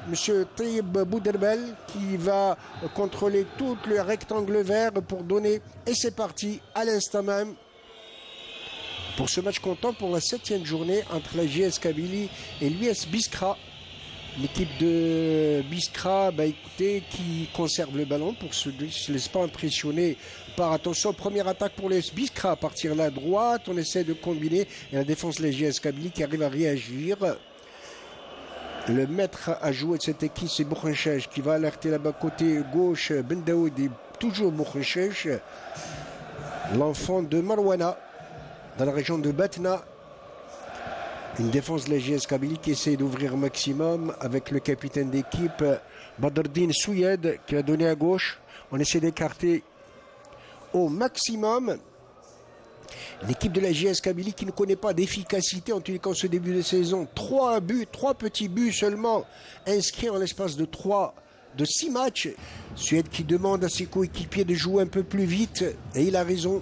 M. Taïb Bouderbel qui va contrôler tout le rectangle vert pour donner. Et c'est parti à l'instant même pour ce match comptant pour la 7e journée entre la JS Kabylie et l'US Biskra. L'équipe de Biskra, écoutez, qui conserve le ballon pour se laisse pas impressionner par, attention, première attaque pour les Biskra à partir de la droite. On essaie de combiner et la défense de la JS Kabylie qui arrive à réagir. Le maître à jouer de cette équipe, c'est Boukhenchech qui va alerter là-bas côté gauche. Ben Daoud et toujours Boukhenchech, l'enfant de Marwana dans la région de Batna. Une défense de la JS Kabylie qui essaie d'ouvrir au maximum avec le capitaine d'équipe Badreddine Souyed qui a donné à gauche. On essaie d'écarter au maximum l'équipe de la JS Kabylie qui ne connaît pas d'efficacité en tous les cas en ce début de saison. 3 petits buts seulement inscrits en l'espace de 6 matchs. Suède qui demande à ses coéquipiers de jouer un peu plus vite et il a raison.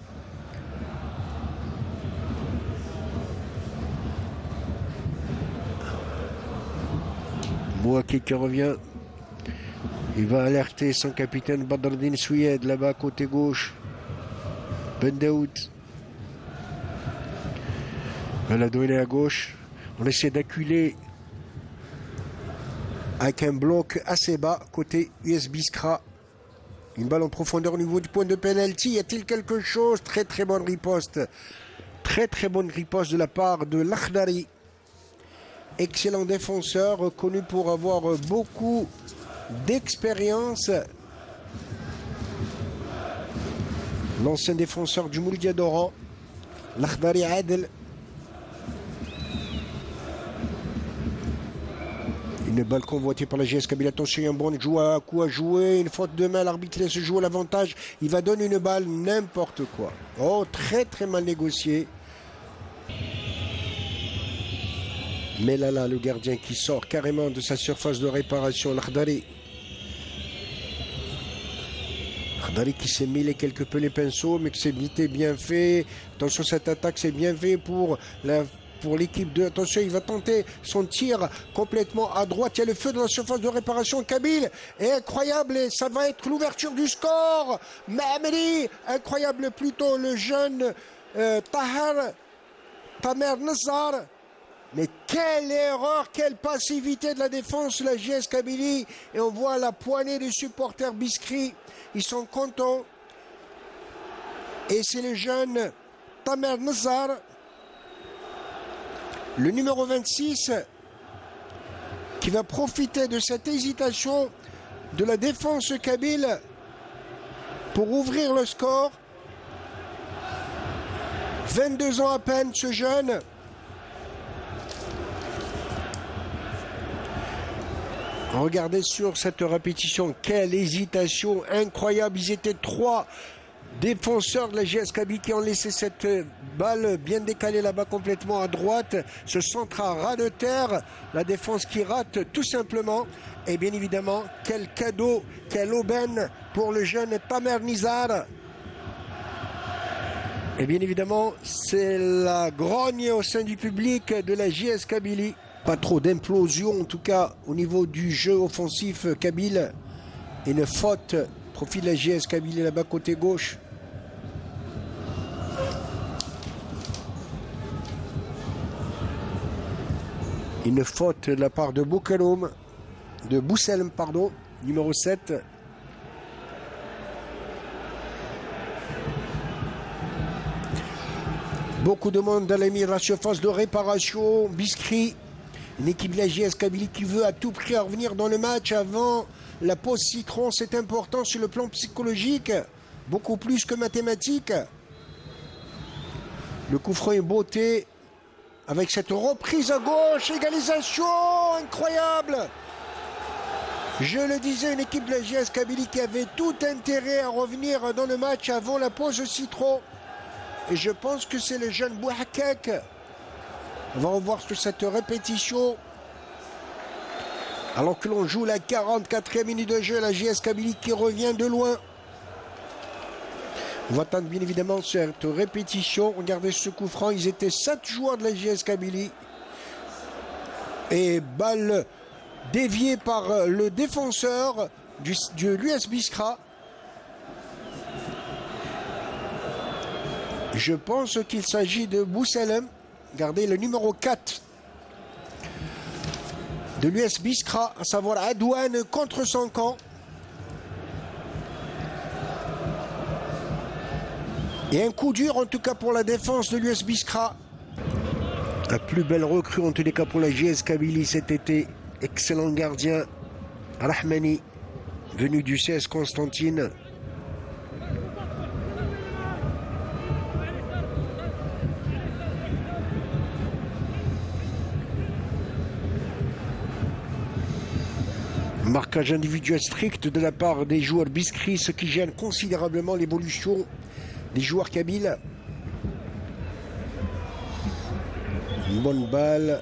Bouaki qui revient. Il va alerter son capitaine Badreddine Souyed là-bas côté gauche. Ben Daoud. Elle a donné à gauche. On essaie d'acculer avec un bloc assez bas côté US Biskra. Une balle en profondeur au niveau du point de penalty. Y a-t-il quelque chose? Très très bonne riposte. Très bonne riposte de la part de l'Akhdari. Excellent défenseur, connu pour avoir beaucoup d'expérience. L'ancien défenseur du Mouloudia d'Oran, l'Akhdari Adel. Une balle convoitée par la JS Kabylie. Attention, il y a un bon coup à jouer. Une faute de main, l'arbitre laisse jouer l'avantage. Il va donner une balle, n'importe quoi. Oh, très mal négocié. Mais là, le gardien qui sort carrément de sa surface de réparation, l'Akhdari. L'Akhdari qui s'est mêlé quelque peu les pinceaux, mais que c'est bien fait. Attention, cette attaque, c'est bien fait pour l'équipe de... Attention, il va tenter son tir complètement à droite. Il y a le feu dans la surface de réparation. Kabylie est incroyable et ça va être l'ouverture du score. Mahmedi, incroyable plutôt, le jeune Tamer Nazar. Mais quelle erreur, quelle passivité de la défense de la JS Kabylie. Et on voit la poignée des supporters Biskri. Ils sont contents. Et c'est le jeune Tamer Nazar, le numéro 26, qui va profiter de cette hésitation de la défense kabyle pour ouvrir le score. 22 ans à peine, ce jeune. Regardez sur cette répétition, quelle hésitation incroyable. Ils étaient 3 défenseurs de la JS Kabylie qui ont laissé cette balle bien décalée là-bas complètement à droite. Ce centre à ras de terre, la défense qui rate tout simplement. Et bien évidemment, quel cadeau, quelle aubaine pour le jeune Tamer Nizar. Et bien évidemment, c'est la grogne au sein du public de la JS Kabylie. Pas trop d'implosion en tout cas au niveau du jeu offensif kabyle. Une faute profit de la JS Kabylie là-bas côté gauche. Une faute de la part de Bousselm, numéro 7. Beaucoup de monde dans la surface de réparation. Biskri. Une équipe de la JS Kabylie qui veut à tout prix revenir dans le match avant la pause citron. C'est important sur le plan psychologique, beaucoup plus que mathématique. Le coup franc est beauté avec cette reprise à gauche, égalisation incroyable. Je le disais, une équipe de la JS Kabylie qui avait tout intérêt à revenir dans le match avant la pause citron. Et je pense que c'est le jeune Bouhakek. On va revoir sur cette répétition. Alors que l'on joue la 44e minute de jeu, la JS Kabylie qui revient de loin. On va attendre bien évidemment cette répétition. Regardez ce coup franc, ils étaient 7 joueurs de la JS Kabylie. Et balle dévié par le défenseur de l'US Biskra. Je pense qu'il s'agit de Bousselem. Regardez le numéro 4 de l'US Biskra, à savoir Adouane contre son camp. Et un coup dur en tout cas pour la défense de l'US Biskra. La plus belle recrue en tous les cas pour la JS Kabylie cet été. Excellent gardien, Rahmani, venu du CS Constantine. Marquage individuel strict de la part des joueurs Biskri, ce qui gêne considérablement l'évolution des joueurs kabyles. Une bonne balle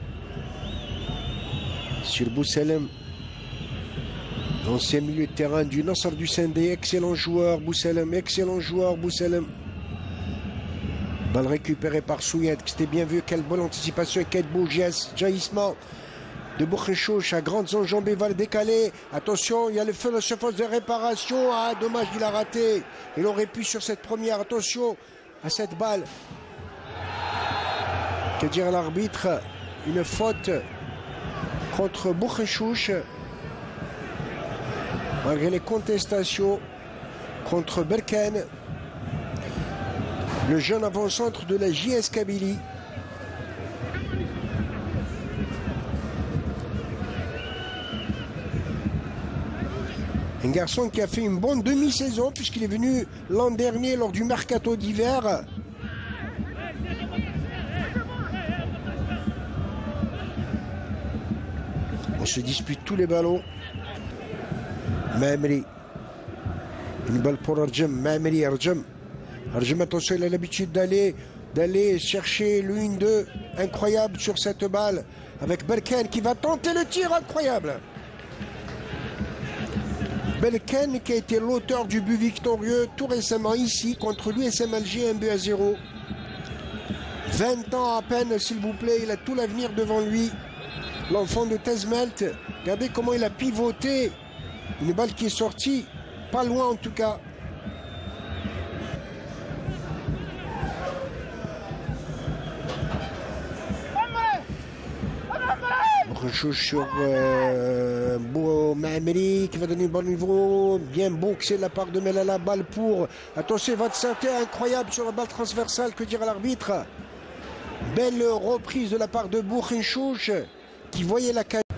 sur Bousselem, l'ancien milieu de terrain du Nasr du Sindé. Excellent joueur Bousselem, excellent joueur Bousselem. Balle récupérée par Souyet, c'était bien vu. Quelle bonne anticipation, quel beau geste, jaillissement de Bourkhechouch à grandes enjambées, va le décaler. Attention, il y a le feu de surface de réparation. Ah, dommage, il a raté. Il aurait pu sur cette première. Attention à cette balle. Que dire l'arbitre? Une faute contre Bourkhechouch. Malgré les contestations contre Berkane, le jeune avant-centre de la JS Kabylie. Un garçon qui a fait une bonne demi-saison puisqu'il est venu l'an dernier lors du mercato d'hiver. On se dispute tous les ballons. Mamri. Une balle pour Arjem. Mamri, Arjem. Arjem, attention, il a l'habitude d'aller chercher le 1-2. Incroyable sur cette balle. Avec Berkane qui va tenter le tir incroyable. Berkane qui a été l'auteur du but victorieux tout récemment ici contre l'USM Alger, 1-0. 20 ans à peine, s'il vous plaît, il a tout l'avenir devant lui. L'enfant de Tezmelt, regardez comment il a pivoté. Une balle qui est sortie, pas loin en tout cas. Rechouche sur Mamri qui va donner un bon niveau, bien boxé de la part de Melala, balle pour, attention, va de santé incroyable sur la balle transversale, que dira l'arbitre. Belle reprise de la part de Bourkhechouch qui voyait la canne.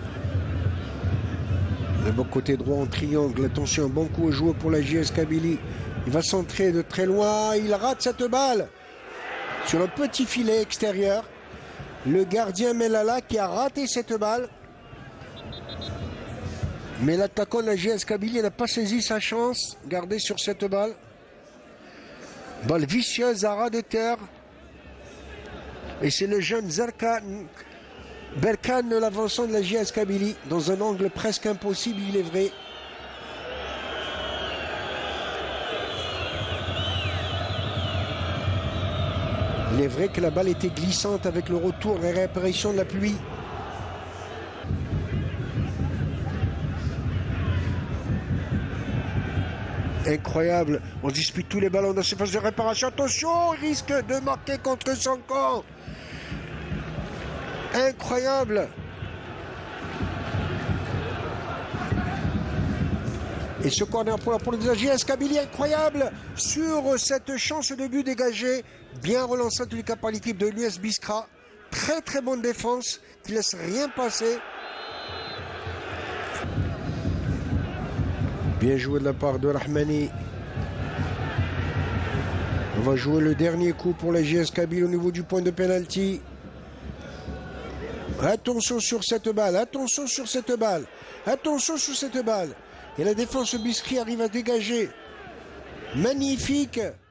Le bon côté droit en triangle, attention, bon coup au joueur pour la JS Kabylie. Il va centrer de très loin, il rate cette balle sur le petit filet extérieur. Le gardien Melala qui a raté cette balle. Mais l'attaquant de la JS Kabylie n'a pas saisi sa chance. Gardez sur cette balle. Balle vicieuse à ras de terre. Et c'est le jeune Berkane, l'avançant de la JS Kabylie, dans un angle presque impossible, il est vrai. Il est vrai que la balle était glissante avec le retour et réapparition de la pluie. Incroyable, on dispute tous les ballons dans ces phases de réparation. Attention, il risque de marquer contre son camp. Incroyable. Et ce corner pour la JS Kabylie, incroyable sur cette chance de but dégagée. Bien relancé en tous les cas par l'équipe de l'US Biskra. Très très bonne défense qui ne laisse rien passer. Bien joué de la part de Rahmani. On va jouer le dernier coup pour la JS Kabylie au niveau du point de pénalty. Attention sur cette balle, attention sur cette balle, attention sur cette balle. Et la défense Biskri arrive à dégager. Magnifique.